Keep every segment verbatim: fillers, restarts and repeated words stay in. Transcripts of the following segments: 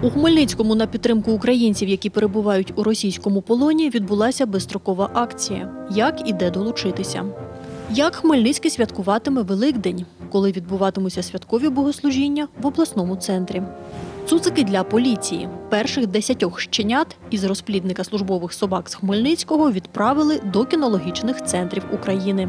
У Хмельницькому на підтримку українців, які перебувають у російському полоні, відбулася безстрокова акція. Як і де долучитися? Як Хмельницький святкуватиме Великдень, коли відбуватимуться святкові богослужіння в обласному центрі? Цуцики для поліції. Перших десятьох щенят із розплідника службових собак з Хмельницького відправили до кінологічних центрів України.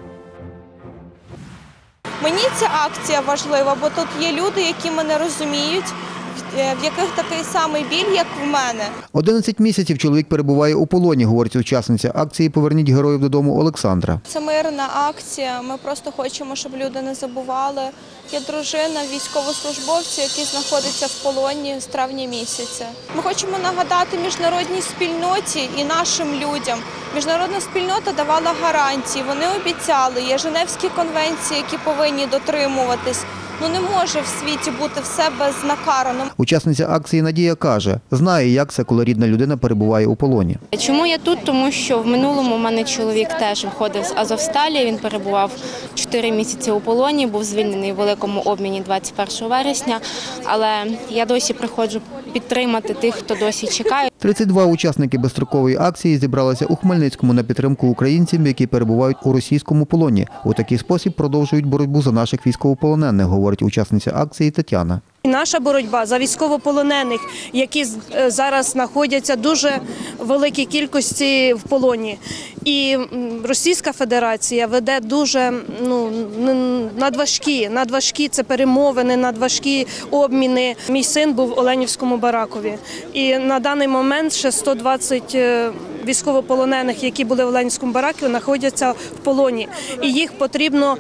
Мені ця акція важлива, бо тут є люди, які мене розуміють, в яких такий самий біль, як в мене. одинадцять місяців чоловік перебуває у полоні, говорить учасниця акції «Поверніть героїв додому» Олександра. Це мирна акція, ми просто хочемо, щоб люди не забували. Є дружина військовослужбовця, який знаходиться в полоні з травня місяця. Ми хочемо нагадати міжнародній спільноті і нашим людям. Міжнародна спільнота давала гарантії, вони обіцяли, є Женевські конвенції, які повинні дотримуватись. Ну не може в світі бути все безнакарано. Учасниця акції Надія каже, знає, як це, коли рідна людина перебуває у полоні. Чому я тут? Тому що в минулому в мене чоловік теж виходив з Азовсталі, він перебував чотири місяці у полоні, був звільнений у великому обміні двадцять першого вересня, але я досі приходжу підтримати тих, хто досі чекає. тридцять два учасники безстрокової акції зібралися у Хмельницькому на підтримку українців, які перебувають у російському полоні. У такий спосіб продовжують боротьбу за наших військовополонених, говорить учасниця акції Тетяна. Наша боротьба за військовополонених, які зараз знаходяться дуже великій кількості в полоні. І Російська Федерація веде дуже ну, надважкі, надважкі це перемовини, надважкі обміни. Мій син був в Оленівському баракові. І на даний момент ще сто двадцять військовополонених, які були в Оленівському бараку, знаходяться в полоні. І їх потрібно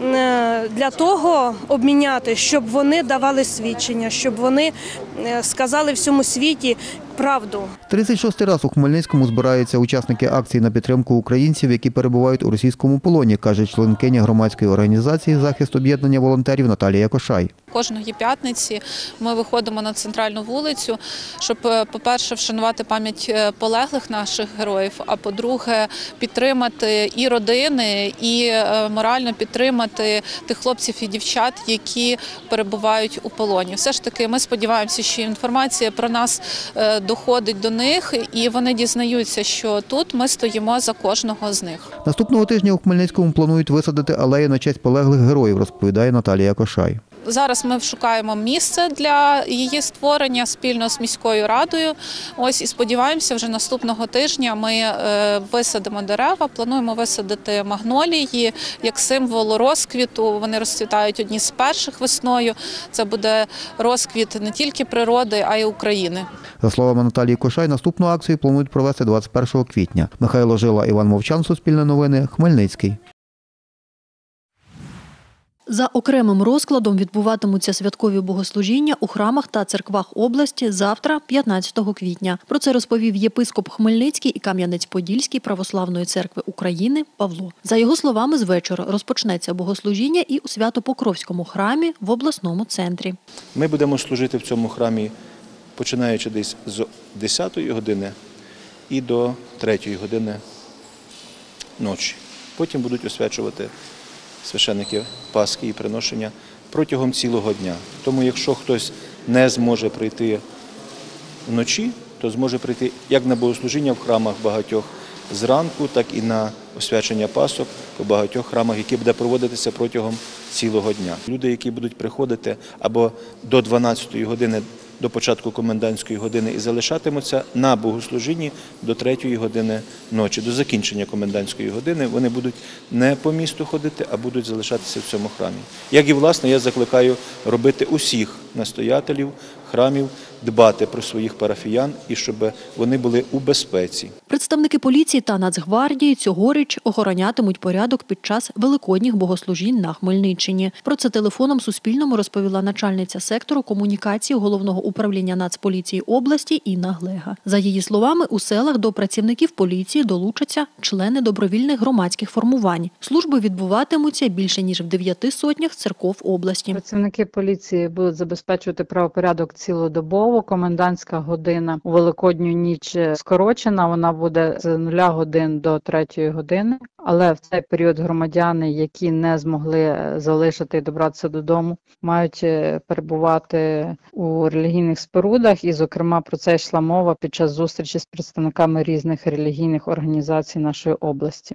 для того обміняти, щоб вони давали свідчення, щоб вони сказали всьому світі правду. тридцять шостий раз у Хмельницькому збираються учасники акції на підтримку українців, які перебувають у російському полоні, каже членкиня громадської організації «Захист об'єднання волонтерів» Наталія Кошай. Кожної п'ятниці ми виходимо на центральну вулицю, щоб, по-перше, вшанувати пам'ять полеглих наших героїв, а по-друге, підтримати і родини, і морально підтримати тих хлопців і дівчат, які перебувають у полоні. Все ж таки, ми сподіваємося, що інформація про нас доходить до них, і вони дізнаються, що тут ми стоїмо за кожного з них. Наступного тижня у Хмельницькому планують висадити алею на честь полеглих героїв, розповідає Наталія Кошай. Зараз ми шукаємо місце для її створення спільно з міською радою. Ось і сподіваємося, вже наступного тижня ми висадимо дерева, плануємо висадити магнолії як символ розквіту. Вони розцвітають одні з перших весною. Це буде розквіт не тільки природи, а й України. За словами Наталії Кошай, наступну акцію планують провести двадцять першого квітня. Михайло Жила, Іван Мовчан, Суспільне новини, Хмельницький. За окремим розкладом відбуватимуться святкові богослужіння у храмах та церквах області завтра, п'ятнадцятого квітня. Про це розповів єпископ Хмельницький і Кам'янець-Подільський Православної церкви України Павло. За його словами, з вечора розпочнеться богослужіння і у Свято-Покровському храмі в обласному центрі. Ми будемо служити в цьому храмі, починаючи десь з десятої години і до третьої години ночі. Потім будуть освячувати священники Пасхи і приношення протягом цілого дня. Тому якщо хтось не зможе прийти вночі, то зможе прийти як на богослужіння в храмах багатьох зранку, так і на освячення Пасок у багатьох храмах, які буде проводитися протягом цілого дня. Люди, які будуть приходити або до дванадцятої години, до початку комендантської години і залишатимуться на богослужінні до третьої години ночі, до закінчення комендантської години. Вони будуть не по місту ходити, а будуть залишатися в цьому храмі. Як і, власне, я закликаю робити усіх настоятелів храмів, дбати про своїх парафіян і щоб вони були у безпеці. Представники поліції та Нацгвардії цьогоріч охоронятимуть порядок під час великодніх богослужінь на Хмельниччині. Про це телефоном Суспільному розповіла начальниця сектору комунікації Головного управління Нацполіції області Інна Глега. За її словами, у селах до працівників поліції долучаться члени добровільних громадських формувань. Служби відбуватимуться більше ніж в дев'яти сотнях церков області. Працівники поліції будуть забезпечувати правопорядок цілодобово. Комендантська година у Великодню ніч скорочена, вона буде з нуля годин до третьої години. Але в цей період громадяни, які не змогли залишити і добратися додому, мають перебувати у релігійних спорудах. І, зокрема, про це йшла мова під час зустрічі з представниками різних релігійних організацій нашої області.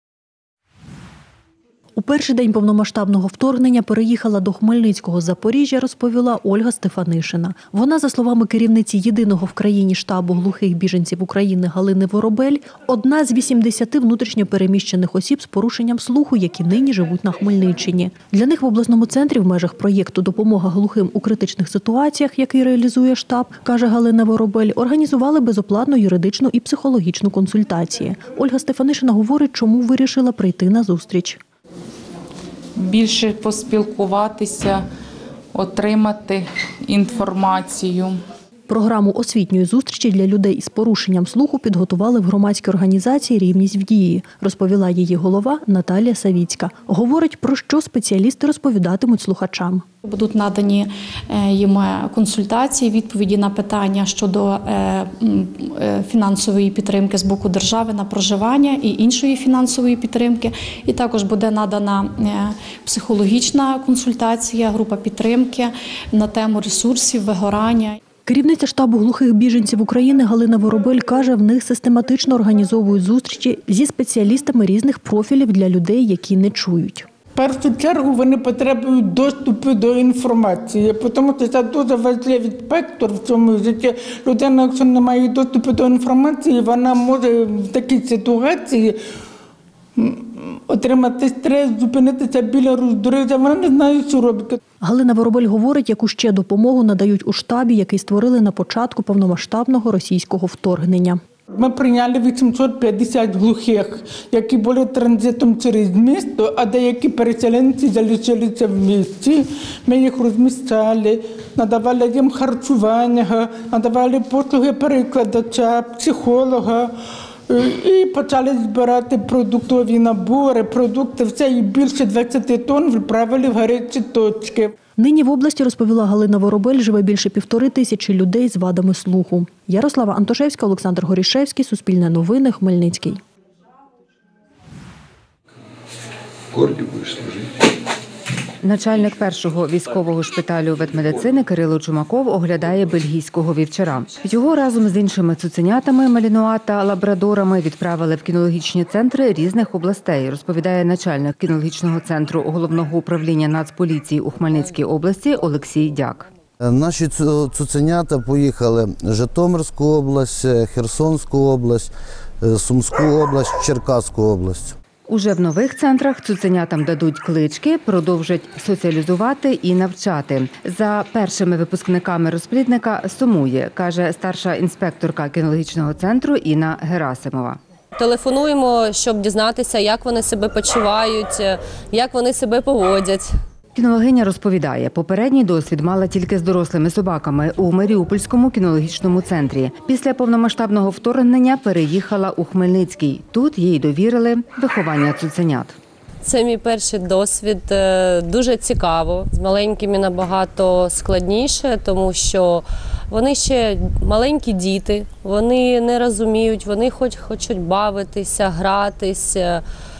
У перший день повномасштабного вторгнення переїхала до Хмельницького з Запоріжжя, розповіла Ольга Стефанишина. Вона, за словами керівниці єдиного в країні штабу глухих біженців України Галини Воробель, одна з вісімдесяти внутрішньо переміщених осіб з порушенням слуху, які нині живуть на Хмельниччині. Для них в обласному центрі в межах проєкту «Допомога глухим у критичних ситуаціях», який реалізує штаб, каже Галина Воробель, організували безоплатну юридичну і психологічну консультації. Ольга Стефанишина говорить, чому вирішила прийти на зустріч. Більше поспілкуватися, отримати інформацію. Програму освітньої зустрічі для людей із порушенням слуху підготували в громадській організації «Рівність в дії», розповіла її голова Наталія Савіцька. Говорить, про що спеціалісти розповідатимуть слухачам. Будуть надані їм консультації, відповіді на питання щодо фінансової підтримки з боку держави на проживання і іншої фінансової підтримки. І також буде надана психологічна консультація, група підтримки на тему ресурсів, вигорання. Керівниця штабу глухих біженців України Галина Воробель каже, в них систематично організовують зустрічі зі спеціалістами різних профілів для людей, які не чують. В першу чергу вони потребують доступу до інформації, тому що це дуже важливий спектр в цьому житті. Людина, якщо не має доступу до інформації, вона може в такій ситуації отримати стрес, зупинитися біля роздорожжя, вона не знає, що робити. Галина Воробель говорить, яку ще допомогу надають у штабі, який створили на початку повномасштабного російського вторгнення. Ми прийняли вісімсот п'ятдесят глухих, які були транзитом через місто, а деякі переселенці залишилися в місті. Ми їх розміщали, надавали їм харчування, надавали послуги перекладача, психолога. І почали збирати продуктові набори, продукти, все, і більше двадцяти тонн відправили в гарячі точки. Нині в області, розповіла Галина Воробель, живе більше півтори тисячі людей з вадами слуху. Ярослава Антошевська, Олександр Горішевський, Суспільне новини, Хмельницький. Горді будеш служити. Начальник першого військового шпиталю ветмедицини Кирило Чумаков оглядає бельгійського вівчара. Його разом з іншими цуценятами, малінуа та лабрадорами відправили в кінологічні центри різних областей, розповідає начальник кінологічного центру Головного управління Нацполіції у Хмельницькій області Олексій Дяк. Наші цуценята поїхали в Житомирську область, Херсонську область, Сумську область, Черкаську область. Уже в нових центрах цуценятам дадуть клички, продовжать соціалізувати і навчати. За першими випускниками розплідника сумує, каже старша інспекторка кінологічного центру Інна Герасимова. Телефонуємо, щоб дізнатися, як вони себе почувають, як вони себе поводять. Кінологиня розповідає, попередній досвід мала тільки з дорослими собаками у Маріупольському кінологічному центрі. Після повномасштабного вторгнення переїхала у Хмельницький. Тут їй довірили виховання цуценят. Це мій перший досвід, дуже цікаво. З маленькими набагато складніше, тому що вони ще маленькі діти, вони не розуміють, вони хоч хочуть бавитися, гратися.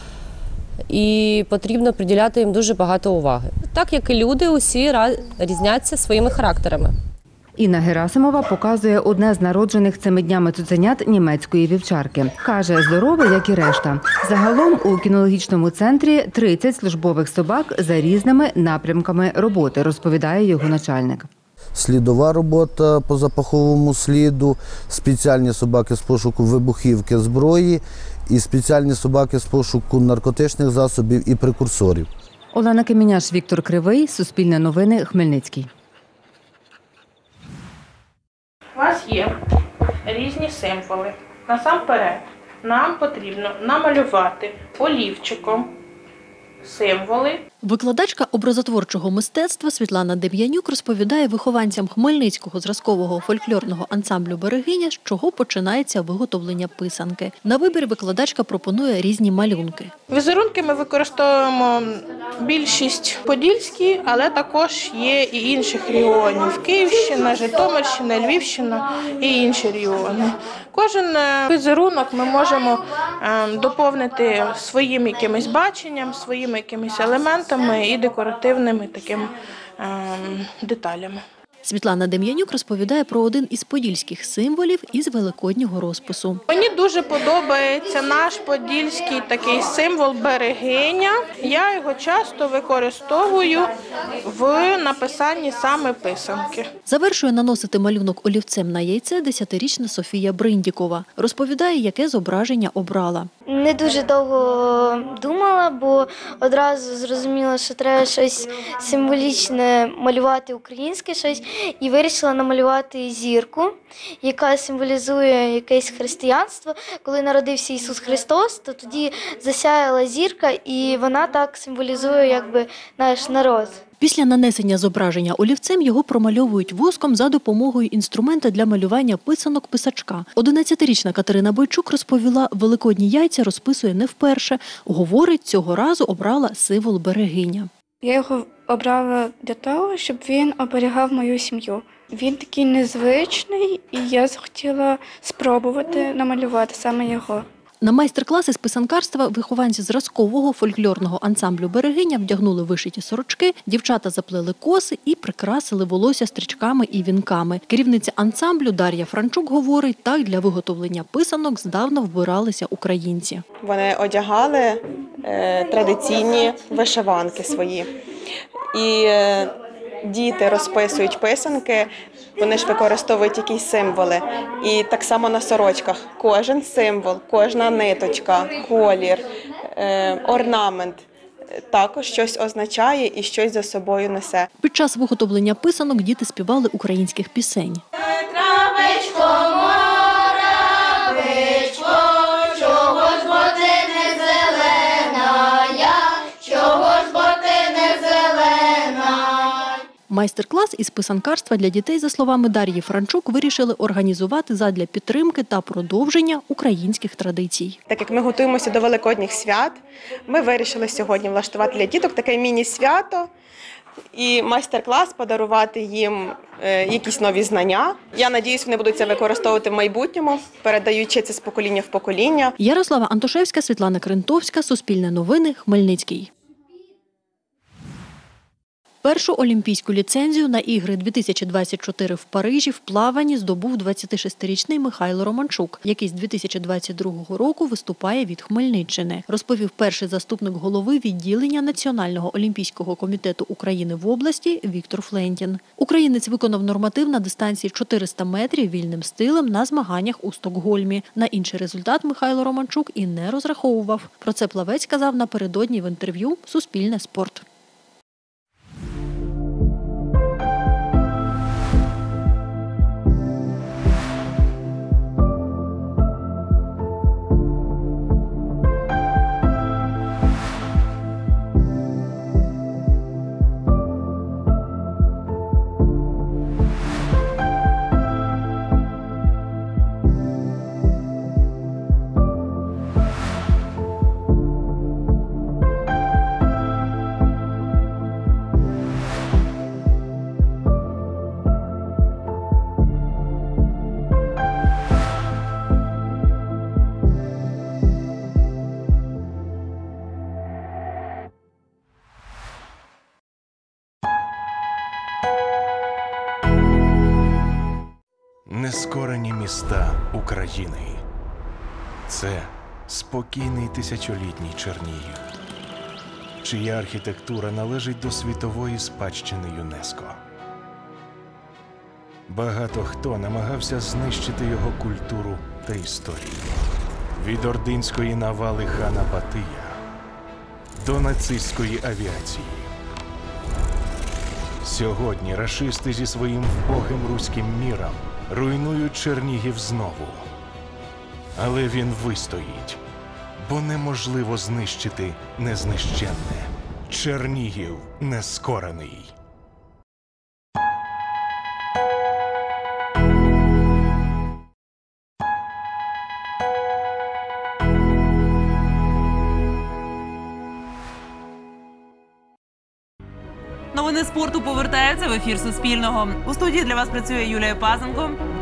І потрібно приділяти їм дуже багато уваги. Так як і люди, усі різняться своїми характерами. Інна Герасимова показує одне з народжених цими днями цуценят німецької вівчарки. Каже, здорове, як і решта. Загалом у кінологічному центрі тридцять службових собак за різними напрямками роботи, розповідає його начальник. Слідова робота по запаховому сліду, спеціальні собаки з пошуку вибухівки, зброї і спеціальні собаки з пошуку наркотичних засобів і прекурсорів. Олена Кеміняш, Віктор Кривий, Суспільне новини, Хмельницький. У вас є різні символи. Насамперед, нам потрібно намалювати олівчиком символи. Викладачка образотворчого мистецтва Світлана Дем'янюк розповідає вихованцям Хмельницького зразкового фольклорного ансамблю «Берегиня», з чого починається виготовлення писанки. На вибір викладачка пропонує різні малюнки. Візерунки ми використовуємо більшість подільські, але також є і інших регіонів. Київщина, Житомирщина, Львівщина і інші регіони. Кожен візерунок ми можемо доповнити своїм якимось баченням, своїми якимись елементами і декоративними такими деталями. Світлана Дем'янюк розповідає про один із подільських символів із великоднього розпису. Мені дуже подобається наш подільський такий символ берегиня. Я його часто використовую в написанні саме писанки. Завершує наносити малюнок олівцем на яйце десятирічна Софія Бриндікова. Розповідає, яке зображення обрала. Не дуже довго думала, бо одразу зрозуміла, що треба щось символічне малювати, українське щось, і вирішила намалювати зірку, яка символізує якесь християнство. Коли народився Ісус Христос, то тоді засяяла зірка, і вона так символізує якби наш народ. Після нанесення зображення олівцем його промальовують воском за допомогою інструмента для малювання писанок писачка. одинадцятирічна Катерина Бойчук розповіла, великодні яйця розписує не вперше. Говорить, цього разу обрала символ берегиня. Я його обрала для того, щоб він оберігав мою сім'ю. Він такий незвичний, і я захотіла спробувати намалювати саме його. На майстер-класи з писанкарства вихованці зразкового фольклорного ансамблю «Берегиня» вдягнули вишиті сорочки, дівчата заплели коси і прикрасили волосся стрічками і вінками. Керівниця ансамблю Дар'я Франчук говорить, так для виготовлення писанок здавна вбиралися українці. Вони одягали е, традиційні вишиванки свої. І е, діти розписують писанки, вони ж використовують якісь символи. І так само на сорочках. Кожен символ, кожна ниточка, колір, е, орнамент також щось означає і щось за собою несе. Під час виготовлення писанок діти співали українських пісень. Травичко, моравичко, чого ж бо ти не зелена, чого ж бо ти не зелена. Майстер-клас із писанкарства для дітей, за словами Дар'ї Франчук, вирішили організувати задля підтримки та продовження українських традицій. Так як ми готуємося до Великодніх свят, ми вирішили сьогодні влаштувати для діток таке міні-свято і майстер-клас, подарувати їм якісь нові знання. Я сподіваюся, вони будуть це використовувати в майбутньому, передаючи це з покоління в покоління. Ярослава Антошевська, Світлана Крентовська, Суспільне новини, Хмельницький. Першу олімпійську ліцензію на ігри дві тисячі двадцять чотири в Парижі в плаванні здобув двадцятишестирічний Михайло Романчук, який з дві тисячі двадцять другого року виступає від Хмельниччини, розповів перший заступник голови відділення Національного олімпійського комітету України в області Віктор Флентін. Українець виконав норматив на дистанції чотириста метрів вільним стилем на змаганнях у Стокгольмі. На інший результат Михайло Романчук і не розраховував. Про це плавець сказав напередодні в інтерв'ю «Суспільне спорт». Нескорені міста України. Це спокійний тисячолітній Чернігів, чия архітектура належить до світової спадщини ЮНЕСКО. Багато хто намагався знищити його культуру та історію. Від ординської навали хана Батия до нацистської авіації. Сьогодні рашисти зі своїм вбогим руським міром руйнують Чернігів знову. Але він вистоїть, бо неможливо знищити незнищенне. Чернігів нескорений. Новини спорту повертаються в ефір Суспільного. У студії для вас працює Юлія Пазенко.